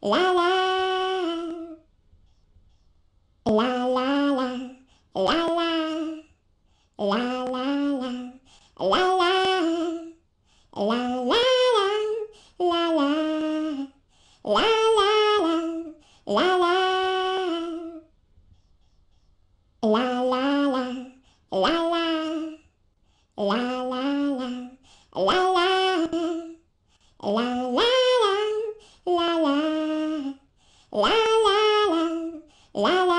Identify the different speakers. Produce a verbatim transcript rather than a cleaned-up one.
Speaker 1: la la, la la la, la la, la la la, la la, la la la, la la, la la la, la la. La la la, la la, la la la, la la, la la la, la la, la la la, la